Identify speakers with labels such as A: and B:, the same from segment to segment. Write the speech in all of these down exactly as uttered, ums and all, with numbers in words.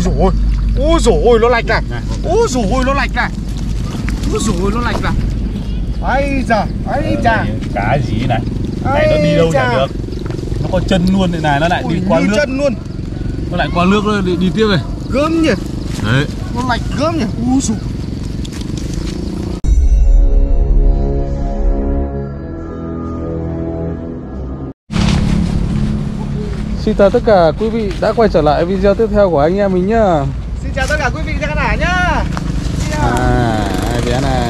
A: dồi ôi, ôi dồi ôi nó lạch này, ôi dồi ôi nó lạch này, ôi dồi ôi nó lạch này. Ấy giời, ấy chà.
B: Cá gì này? Này nó đi đâu chả được. Nó có chân luôn này này, nó lại đi qua nước.
A: Chân luôn.
B: Nó lại qua nước rồi đi, đi tiếp này.
A: Gớm nhỉ.
B: Đấy.
A: Nó lạch gớm nhỉ. Ui dồi.
C: Xin chào tất cả quý vị đã quay trở lại video tiếp theo của anh em mình nhá.
A: Xin chào tất cả quý vị khán giả nhá.
C: À, hai bé này.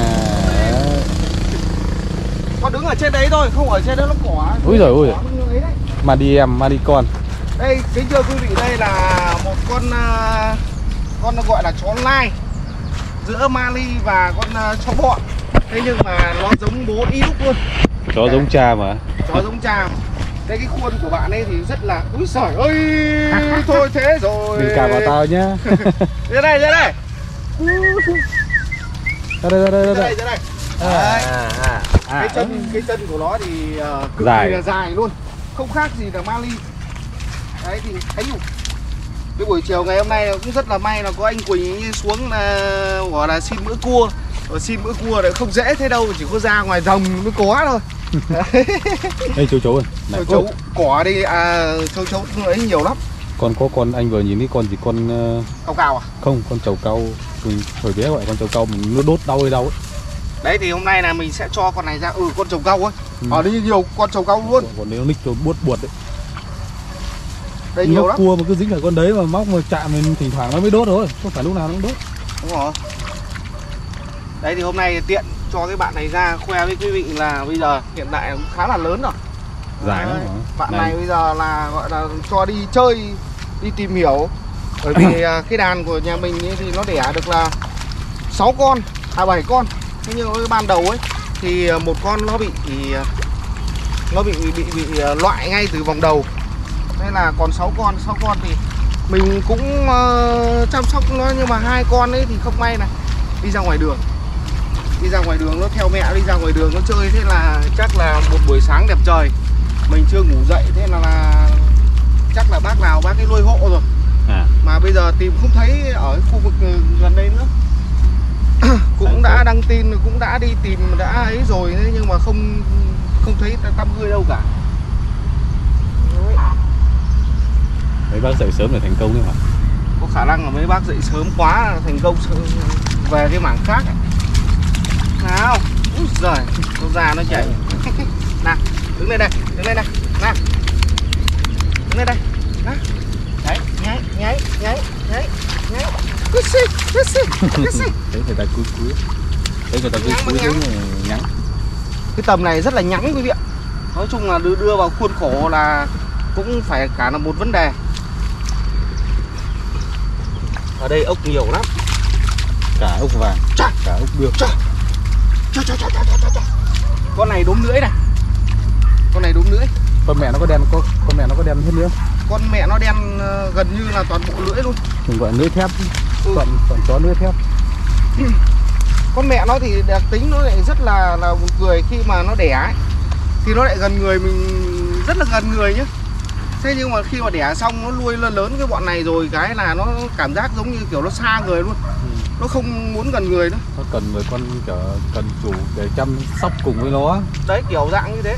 A: Con đứng ở trên đấy thôi, không ở trên đó nó cỏ.
C: Úi giời ơi. Mà đi em, mà đi con.
A: Đây, kính thưa quý vị, đây là một con uh, con nó gọi là chó lai giữa Mali và con uh, chó bọ. Thế nhưng mà nó giống bố y đúc luôn.
C: Chó đấy. Giống cha mà.
A: Chó giống cha. Đây cái khuôn của bạn ấy thì rất là úi giời ơi, thôi thế rồi.
C: Mình cào vào tao nhá.
A: Ra đây, ra đây.
C: Ra đây, ra đây, ra đây.
A: Ra đây. Đấy. À, à, à. Cái chân cái chân của nó thì uh, cực
C: dài.
A: kỳ là dài luôn, không khác gì là Mali. Đấy thì thấy nhục. Cái buổi chiều ngày hôm nay cũng rất là may là có anh Quỳnh xuống là gọi là xin bữa cua. Rồi xin bữa cua đấy không dễ thế đâu, chỉ có ra ngoài rồng mới có thôi.
C: Đây châu chấu ơi.
A: Châu chấu cỏ đi à, châu chấu ấy nhiều lắm.
C: Còn có con anh vừa nhìn cái con gì con uh...
A: cào cào à?
C: Không, con trầu cau. Mình hồi bé gọi con trầu cau mình nó đốt đau hay đau ấy.
A: Đấy thì hôm nay là mình sẽ cho con này ra. Ừ, con trầu cau ấy. Ừ. Ở đây nhiều con trầu cau luôn.
C: Còn nếu nó ních cho buốt buột đấy.
A: Đây nhiều lắm.
C: Cua mà cứ dính ở con đấy mà móc mà chạm mình thỉnh thoảng nó mới đốt thôi, không phải lúc nào nó cũng đốt.
A: Đúng rồi. Đấy thì hôm nay tiện cho cái bạn này ra khoe với quý vị là bây giờ hiện tại cũng khá là lớn rồi.
C: Dài lắm.
A: Bạn này. này bây giờ là gọi là cho đi chơi, đi tìm hiểu. Bởi vì cái đàn của nhà mình ấy thì nó đẻ được là sáu con, à bảy con. Thế nhưng cái ban đầu ấy thì một con nó bị thì nó bị bị bị, bị loại ngay từ vòng đầu. Nên là còn sáu con, sáu con thì mình cũng uh, chăm sóc nó, nhưng mà hai con ấy thì không may này đi ra ngoài đường. Đi ra ngoài đường nó theo mẹ đi ra ngoài đường nó chơi, thế là chắc là một buổi sáng đẹp trời mình chưa ngủ dậy, thế là, là chắc là bác nào bác ấy nuôi hộ rồi. À. Mà bây giờ tìm không thấy ở khu vực gần đây nữa. Cũng đã đăng tin, cũng đã đi tìm đã ấy rồi, nhưng mà không không thấy tăm hơi đâu cả.
C: Mấy bác dậy sớm để thành công đấy hả?
A: Có khả năng là mấy bác dậy sớm quá thành công về cái mảng khác ấy. Nào, úi giời, con già nó chạy. Nào, đứng lên đây, đứng lên đây, nào. Đứng lên đây, nào. Đấy, nháy, nháy, nháy, nháy, nháy. Cứ xì, cứ xì, cứ xì.
C: Thấy người ta cúi cúi. Thấy người ta cúi cúi thấy nhắn.
A: Cái tầm này rất là nhắn quý vị ạ. Nói chung là đưa, đưa vào khuôn khổ là cũng phải cả là một vấn đề. Ở đây ốc nhiều lắm.
C: Cả ốc vàng,
A: Chà.
C: cả ốc biêu.
A: Chà. Chà, chà, chà, chà, chà, chà. Con này đốm lưỡi này. Con này đốm lưỡi.
C: Con mẹ nó có đen, con, con mẹ nó có đen hết nữa.
A: Con mẹ nó đen uh, gần như là toàn bộ lưỡi luôn.
C: Mình gọi lưỡi thép.
A: Ừ.
C: Toàn, toàn chó lưỡi thép.
A: Con mẹ nó thì đặc tính nó lại rất là là buồn cười, khi mà nó đẻ ấy, thì nó lại gần người mình, rất là gần người nhá. Thế nhưng mà khi mà đẻ xong nó nuôi lớn, lớn cái bọn này rồi cái là nó cảm giác giống như kiểu nó xa người luôn. Ừ. Nó không muốn gần người nữa.
C: Nó cần người con kiểu cần chủ để chăm sóc cùng với nó.
A: Đấy, kiểu dạng như thế.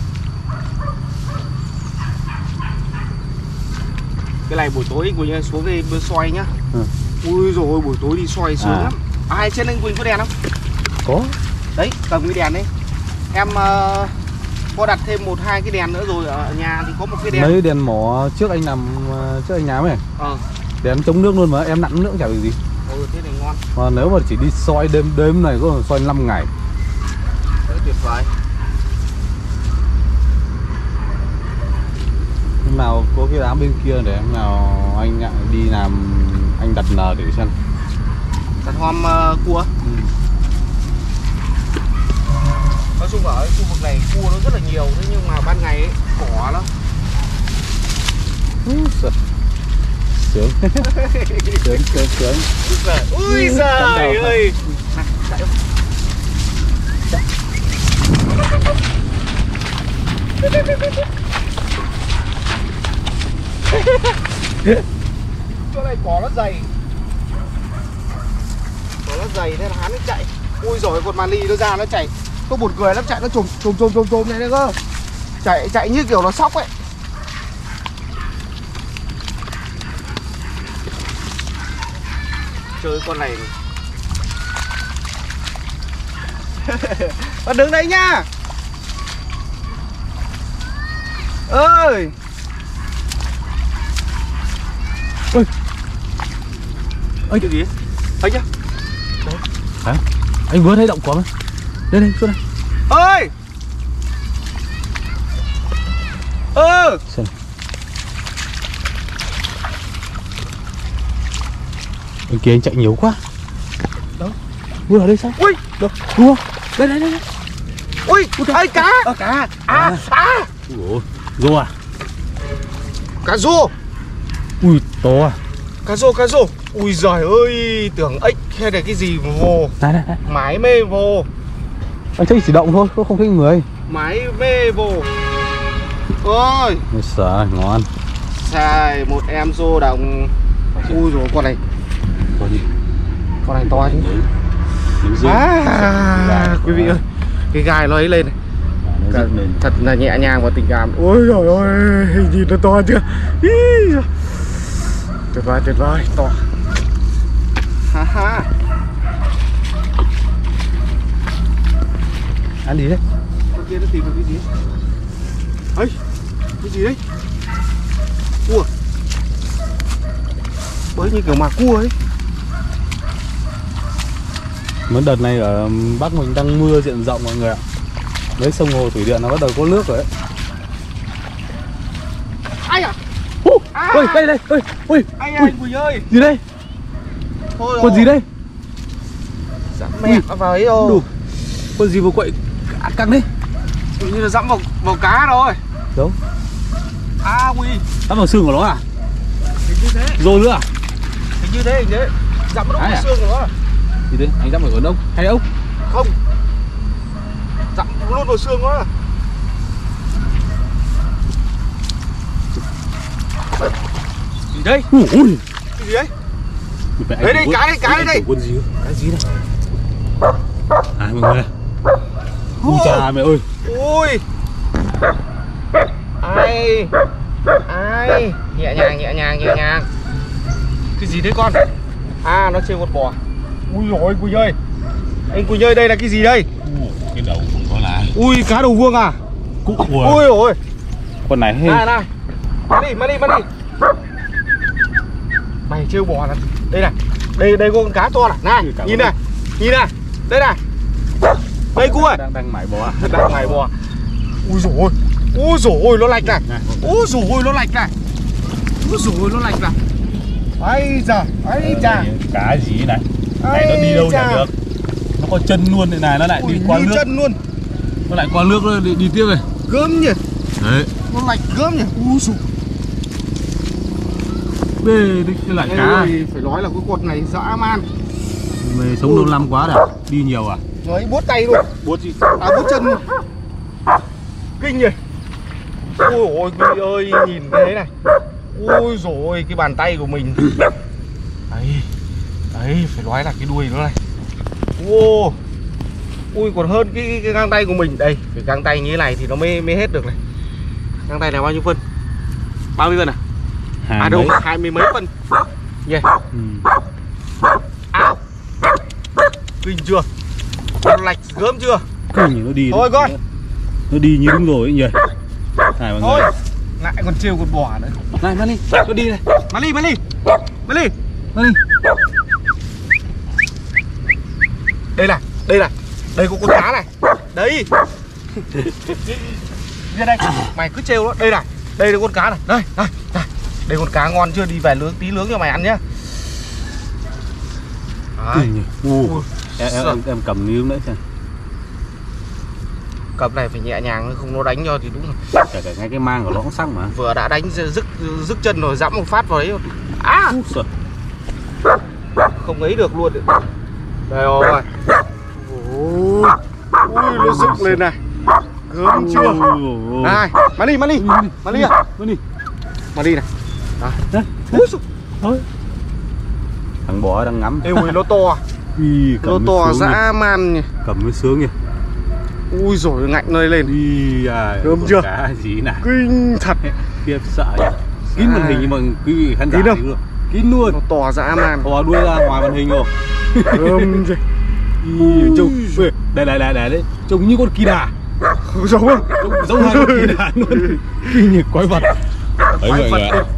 A: Cái này buổi tối anh Quỳnh xuống đây xoay nhá. Ừ. Ui rồi buổi tối đi xoay sướng à. lắm. Ai trên anh Quỳnh có đèn không?
C: Có.
A: Đấy, cầm cái đèn đấy. Em uh, có đặt thêm một hai cái đèn nữa rồi, ở nhà thì có một cái đèn.
C: Mấy đèn mỏ trước anh nằm trước anh nhám này. Ờ. Đèn chống nước luôn mà em nặn nước chả bị gì.
A: Ừ, thế thì ngon.
C: Mà nếu mà chỉ đi soi đêm đêm này có soi năm ngày.
A: Đấy, tuyệt vời.
C: Hôm nào có cái đám bên kia để hôm nào anh đi làm anh đặt nờ để xem.
A: Đặt hòm uh, cua. Ừ. Nói chung ở khu vực này cua nó rất là nhiều, thế nhưng mà ban ngày ấy, cỏ lắm.
C: Sướng sướng sướng sướng sướng.
A: Ui giời ơi. Này, chạy không? Chạy. Chỗ này cỏ nó dày. nó dày nên là hắn nó chạy. Ui rồi con mani nó ra nó chạy. Nó buồn cười lắm, chạy nó trồm trồm trồm trồm trồm này nữa cơ. Chạy chạy như kiểu nó sóc ấy. Chơi con này, này. Con đứng đấy nhá. Ơi.
B: Ôi.
A: Ơi cái gì? Anh nhá.
B: Hả? Anh vừa thấy động của mà. Đây đây, xuống đây.
A: Ơi. Ừ.
B: Xem. Bên kia anh chạy nhiều quá.
A: Đâu?
B: Vừa ở đây sao?
A: Ui.
B: Đâu? Đua. Đây đây đây. đây.
A: Ui, ơi cá. À, cá. À, à.
B: Ủa, rô à?
A: Cá rô.
B: Ui, to à?
A: Cá rô, cá rô. Ui giời ơi, tưởng ếch hay là cái gì mà vô.
B: Đây đây đây.
A: Mái mê vô.
B: Anh thấy chỉ động thôi, nó không thấy người.
A: Mái mê vô. Ôi.
C: Ôi sợ, ngon.
A: Xài một em rô đồng. Ui rồi con này.
B: Con gì?
A: Con này to chứ.
C: Đứng dưới.
A: À, quý vị ơi, cái gai nó ấy lên này.
C: Nó giật lên.
A: Thật là nhẹ nhàng và tình cảm. Ôi trời ơi, hình gì nó to chưa? Ý, tuyệt vời, tuyệt vời, to. Ha ha.
B: Ăn gì đấy?
A: Con kia nó tìm được cái gì? Ấy, cái gì đấy? Cua. Bới như kiểu mà cua ấy.
C: Mấy đợt này ở Bắc mình đang mưa diện rộng mọi người ạ. Mấy sông hồ thủy điện nó bắt đầu có nước rồi đấy.
A: Ai à?
B: Uh, à. Ui, đây đây, ui, ui.
A: Ai à, anh Quỳnh ơi.
B: Gì đây?
A: Thôi
B: Con gì đây?
A: Dẫm mẹ nó vào ấy rồi.
B: Đủ. Con gì vừa quậy căng đấy?
A: Tự như là dẫm vào, vào cá rồi.
B: Đâu?
A: À Quỳ.
B: Dẫm vào xương của nó à?
A: Hình như thế.
B: Rô nữa à?
A: Hình như thế, hình thế. Dẫm nó vào
B: à?
A: xương của nó.
B: Gì đấy? Anh dẫm vào ớn ốc hay ốc?
A: Không. Dẫm luôn vào xương nó. Gì đây?
B: Ui, ui.
A: Cái gì đấy?
B: Đấy
A: Đấy đây, cá đây, cá đây đây.
B: Con gì? Cái gì đây? À mọi người. Ui cha mẹ ơi.
A: Ui. Ai. Ai. Nhẹ nhàng, nhẹ nhàng, nhẹ nhàng. Cái gì đấy con? À nó trêu con bò. Ui dồi Quỳnh ơi. Anh Quỳnh ơi, đây là cái gì đây?
B: Ui, cái đầu không có là.
A: Ui cá đầu vuông à?
B: Cúc ui.
A: Ui ôi.
B: Con này hay.
A: Này này. Mà đi, mà đi, mà đi. Mày trêu bò này. Đây này. Đây đây có con cá to này. Này, nhìn này. Nhìn này. Đây này. Đây cu ơi.
C: Đang đang mải bò.
A: Đang mày bò. Ui dồi ôi. Ui dồi ôi nó lạch này. Ui dồi ôi nó lạch này. Ui dồi ôi nó lạch này. Ấy giời, ấy chà.
B: Cá gì này? Này nó đi đâu chả được. Nó có chân luôn này này, nó lại
A: Ui,
B: đi qua
A: như
B: nước.
A: chân luôn.
B: Nó lại qua nước nó đi, đi tiếp này.
A: Gớm nhỉ.
B: Đấy.
A: Nó lạch gớm nhỉ. Ui dồi.
B: Bê đi cái lại cá.
A: Ôi, phải nói là cái cột này dã man.
B: Mày sống lâu năm quá rồi. Đi nhiều à?
A: Đấy, buốt tay luôn.
B: Buốt gì?
A: À buốt chân luôn. Kinh nhỉ. Ôi ôi Quy ơi, nhìn cái đấy này. Ôi dồi ôi, cái bàn tay của mình. Đấy. Đấy, phải nói là cái đuôi nó này. Ô. Ui còn hơn cái, cái, cái găng tay của mình. Đây, cái găng tay như thế này thì nó mới mới hết được này. Găng tay này bao nhiêu phân? Bao nhiêu phân à?
B: Hai
A: À đâu,
B: mấy.
A: hai mươi mấy phân. Yeah.
B: Ừ.
A: Áo. Kinh chưa? Nó lạch gớm chưa?
B: Kinh nó đi.
A: Thôi con.
B: Nó đi như đúng rồi ấy nhỉ. Này mọi
A: Thôi.
B: người.
A: Lại còn trêu con bò nữa.
B: Này Mani, nó đi này.
A: Mani, Mani. Mani.
B: Mani.
A: Đây này, đây này. Đây có con cá này. Đấy. Ra đây. Mày cứ trêu nó. Đây này. Đây là con cá này. Đây, đây, đây. Đây con cá ngon chưa, đi về nướng tí nướng cho mày ăn nhá. Đấy.
B: Ui. Em, em, em, em cầm níu nữa xem.
A: Cầm này phải nhẹ nhàng, không nó đánh cho thì đúng rồi.
B: Cả cả ngay cái mang của nó cũng sắc mà.
A: Vừa đã đánh dứt dứt chân rồi, dẫm một phát vào đấy. À. Không ấy được luôn. Đây rồi. Ui, nó dựng lên này. Gớm chưa? Này, Mani, Mani. Mani à?
B: Mani.
A: Mani này. Đó.
B: Đấy.
A: Úi giời.
B: Thôi.
C: Thằng bò đang ngắm.
A: Ê ui nó to.
C: Ui,
A: nó to dã man nhỉ.
C: Cầm mới sướng nhỉ.
A: Ui rồi ngạnh nơi lên.
C: Ui à,
A: Gớm chưa?
C: Cá gì nào.
A: Kinh thật.
C: Khiếp sợ nhỉ. Kín màn hình nhưng mà quý vị khán giả
A: Kín
C: luôn. Kín luôn.
A: Nó to dã man.
C: Thò đuôi ra ngoài màn hình rồi.
A: Gớm chưa?
C: Trông đây đây đây đây đấy, trông như con kỳ đà.
A: Giống không?
C: Trông giống hai con kỳ đà luôn. Kinh như quái vật. Đấy mọi người ạ.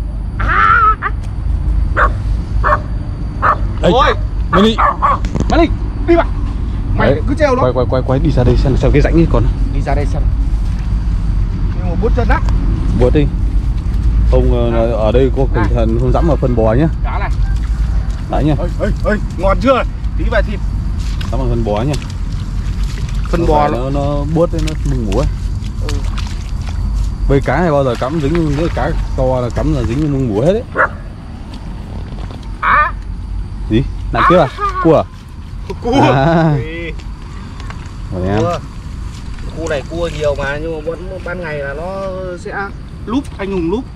A: Ôi,
C: Mày đi.
A: Mày đi, đi bạn. Mày cứ treo nó.
C: Quay quay quay quay đi ra đây xem xem cái rãnh ấy còn.
A: Đi ra đây xem. Nhưng mà bút chân á.
C: Buốt đi. Không à. Ở đây có cẩn thận không dẫm vào phân bò nhá.
A: Cá này.
C: Đấy nhá.
A: Ơi ơi ơi, ngon chưa? Tí về thịt.
C: Dẫm vào phân bò nhá.
A: Phân
C: nó
A: bò
C: nó nó buốt đấy, nó mừng ngủ ấy.
A: Ừ.
C: Bơi cá này bao giờ cắm dính với cá to là cắm là dính mưng mủ hết đấy.
A: À.
C: Gì? Nặng chưa à? Cua à?
A: Cua.
C: À.
A: Cua. Cua này cua nhiều mà nhưng mà vẫn ban ngày là nó sẽ lúp, anh Hùng lúp.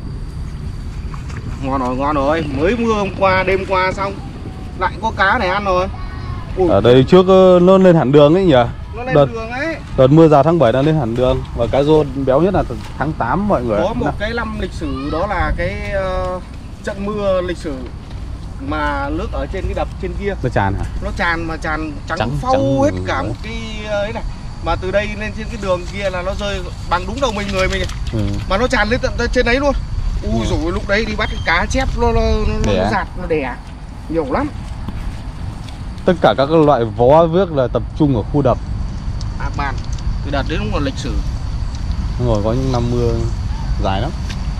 A: Ngon rồi, ngon rồi. Mới mưa hôm qua, đêm qua xong lại có cá này ăn rồi. Ui.
C: Ở đây trước nó lên hẳn đường ấy nhỉ?
A: Nó lên
C: đợt,
A: đường ấy.
C: Đợt mưa rào tháng bảy nó lên hẳn đường. Và cá rô béo nhất là tháng tám mọi người.
A: Có một cái năm lịch sử đó là cái uh, trận mưa lịch sử mà nước ở trên cái đập trên kia
C: nó tràn hả?
A: Nó tràn mà tràn trắng,
C: trắng
A: phau
C: trắng
A: hết cả một cái ấy này. Mà từ đây lên trên cái đường kia là nó rơi bằng đúng đầu mình người mình này.
C: Ừ.
A: Mà nó tràn lên tận trên đấy luôn. Ui ừ. Rồi lúc đấy đi bắt cái cá chép nó nó, nó, nó giạt nó đẻ nhiều lắm.
C: Tất cả các loại vó vước là tập trung ở khu đập.
A: À bàn, cái đợt đấy đúng là lịch sử.
C: Rồi có những năm mưa dài lắm.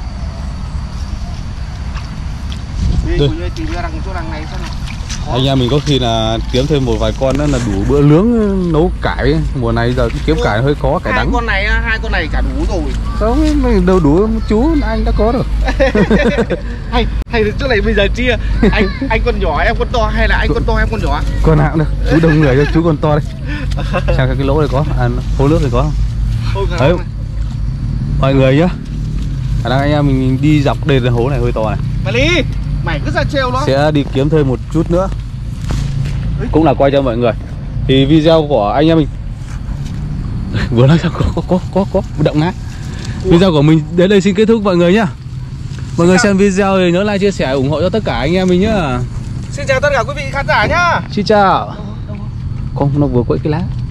A: Đi, đi tìm ra đằng chỗ đằng này xem nào.
C: Anh em mình có khi là kiếm thêm một vài con nữa là đủ bữa nướng nấu cải. Mùa này giờ kiếm cải hơi khó, cải
A: hai
C: đắng.
A: Con này hai con này cả đủ rồi.
C: Không, đâu đủ chú anh đã có rồi.
A: hay hay chỗ này bây giờ chia anh anh con nhỏ em con to hay là anh con to em con nhỏ?
C: Con nào cũng được, chú đông người cho chú con to đây. Xem cái lỗ này có, à, hố nước này có không? Đấy, mọi người nhá. Khả năng anh em mình đi dọc đây là hố này hơi to này.
A: Mày đi, mày cứ ra treo nó.
C: Sẽ đi kiếm thêm một chút nữa. Cũng là quay cho mọi người. Thì video của anh em mình vừa nói sao có có có có có động ngã. Video của mình đến đây xin kết thúc mọi người nhá. Mọi người xem video thì nhớ like, chia sẻ, ủng hộ cho tất cả anh em mình nhá.
A: Xin chào tất cả quý vị khán giả nhá.
C: Xin chào. Con nó vừa quậy cái lá.